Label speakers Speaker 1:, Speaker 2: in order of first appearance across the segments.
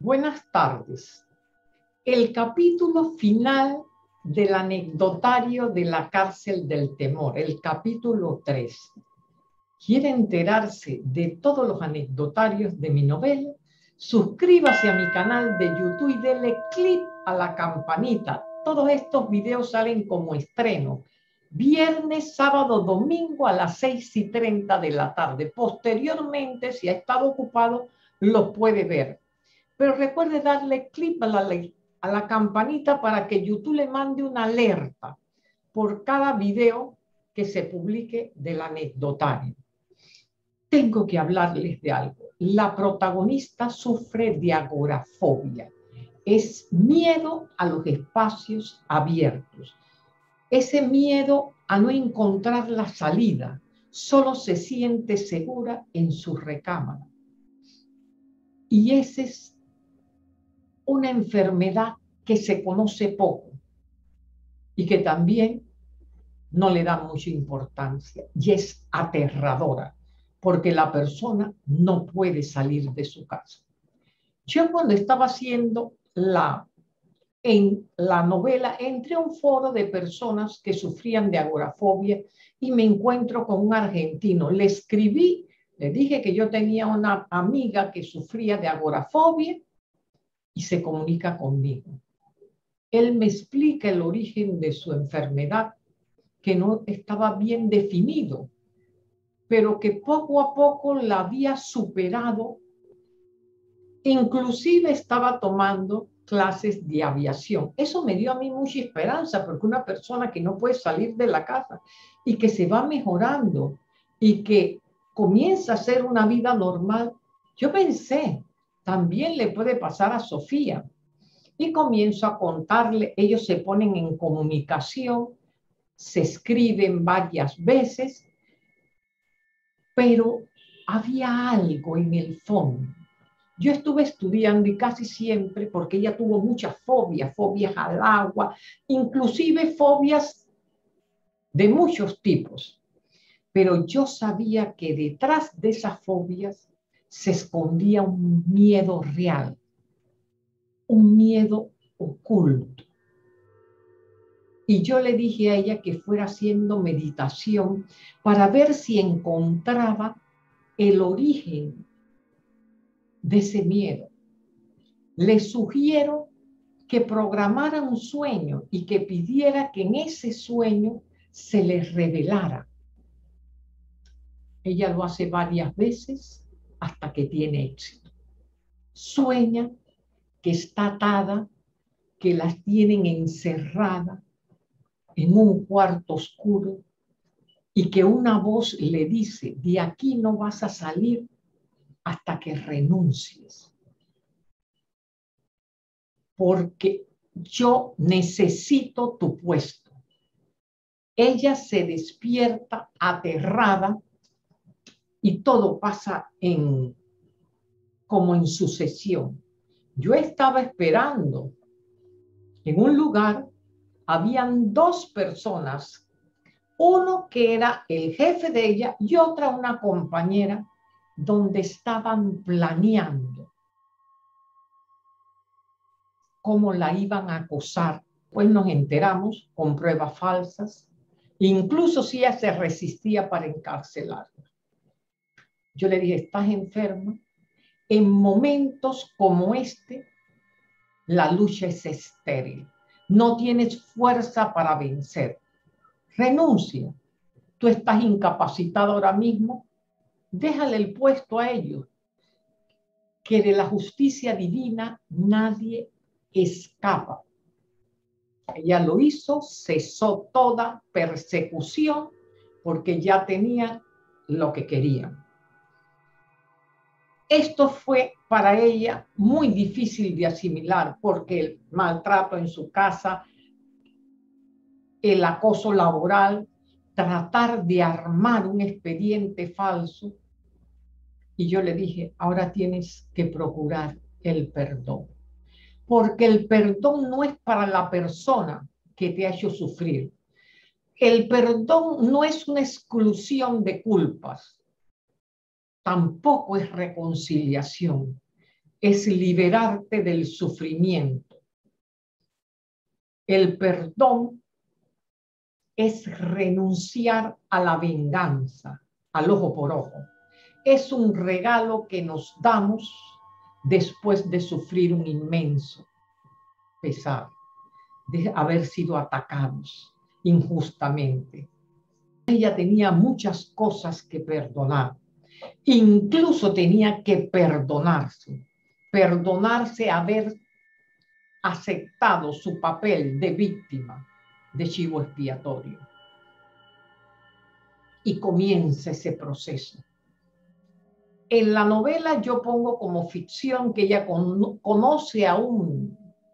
Speaker 1: Buenas tardes. El capítulo final del anecdotario de la cárcel del temor, el capítulo 3. ¿Quiere enterarse de todos los anecdotarios de mi novela? Suscríbase a mi canal de YouTube y dele clic a la campanita. Todos estos videos salen como estreno. Viernes, sábado, domingo a las 6:30 de la tarde. Posteriormente, si ha estado ocupado, los puede ver. Pero recuerde darle clic a la campanita para que YouTube le mande una alerta por cada video que se publique del anecdotario. Tengo que hablarles de algo. La protagonista sufre de agorafobia. Es miedo a los espacios abiertos. Ese miedo a no encontrar la salida. Solo se siente segura en su recámara. Y ese es una enfermedad que se conoce poco y que también no le da mucha importancia y es aterradora porque la persona no puede salir de su casa. Yo cuando estaba haciendo en la novela entré a un foro de personas que sufrían de agorafobia y me encuentro con un argentino. Le escribí, le dije que yo tenía una amiga que sufría de agorafobia y se comunica conmigo. Él me explica el origen de su enfermedad, que no estaba bien definido, pero que poco a poco la había superado. Inclusive estaba tomando clases de aviación. Eso me dio a mí mucha esperanza, porque una persona que no puede salir de la casa y que se va mejorando y que comienza a hacer una vida normal, yo pensé, también le puede pasar a Sofía. Y comienzo a contarle, ellos se ponen en comunicación, se escriben varias veces, pero había algo en el fondo. Yo estuve estudiando y casi siempre, porque ella tuvo muchas fobias, fobias al agua, inclusive fobias de muchos tipos. Pero yo sabía que detrás de esas fobias se escondía un miedo real, un miedo oculto. Y yo le dije a ella que fuera haciendo meditación para ver si encontraba el origen de ese miedo. Le sugiero que programara un sueño y que pidiera que en ese sueño se le revelara. Ella lo hace varias veces hasta que tiene éxito. Sueña que está atada, que las tienen encerrada en un cuarto oscuro y que una voz le dice, de aquí no vas a salir hasta que renuncies, porque yo necesito tu puesto. Ella se despierta aterrada y todo pasa como en sucesión. Yo estaba esperando en un lugar, habían dos personas, uno que era el jefe de ella y otra una compañera, donde estaban planeando cómo la iban a acosar. Pues nos enteramos con pruebas falsas, incluso si ella se resistía para encarcelarla. Yo le dije, estás enferma. En momentos como este, la lucha es estéril. No tienes fuerza para vencer. Renuncia. Tú estás incapacitado ahora mismo. Déjale el puesto a ellos. Que de la justicia divina nadie escapa. Ella lo hizo, cesó toda persecución porque ya tenía lo que querían. Esto fue para ella muy difícil de asimilar porque el maltrato en su casa, el acoso laboral, tratar de armar un expediente falso. Y yo le dije, ahora tienes que procurar el perdón. Porque el perdón no es para la persona que te ha hecho sufrir. El perdón no es una exclusión de culpas. Tampoco es reconciliación. es liberarte del sufrimiento. El perdón es renunciar a la venganza, al ojo por ojo. Es un regalo que nos damos después de sufrir un inmenso pesar, de haber sido atacados injustamente. Ella tenía muchas cosas que perdonar. Incluso tenía que perdonarse haber aceptado su papel de víctima, de chivo expiatorio. Y comienza ese proceso. En la novela yo pongo como ficción que ella conoce a un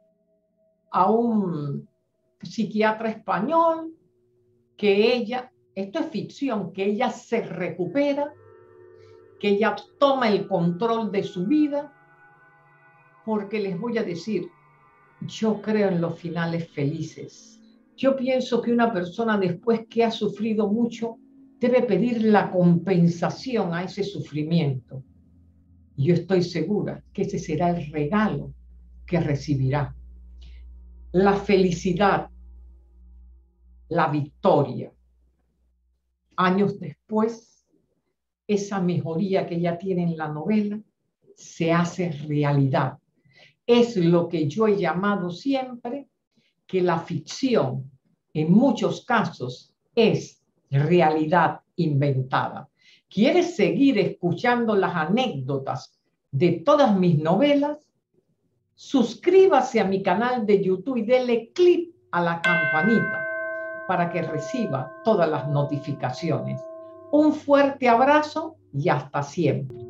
Speaker 1: psiquiatra español, que ella, esto es ficción, que ella se recupera, que ella toma el control de su vida, porque les voy a decir, yo creo en los finales felices. Yo pienso que una persona después que ha sufrido mucho debe pedir la compensación a ese sufrimiento. Y yo estoy segura que ese será el regalo que recibirá. La felicidad, la victoria. Años después, esa mejoría que ella tiene en la novela se hace realidad. Es lo que yo he llamado siempre que la ficción, en muchos casos, es realidad inventada. ¿Quieres seguir escuchando las anécdotas de todas mis novelas? Suscríbase a mi canal de YouTube y dele clic a la campanita para que reciba todas las notificaciones. Un fuerte abrazo y hasta siempre.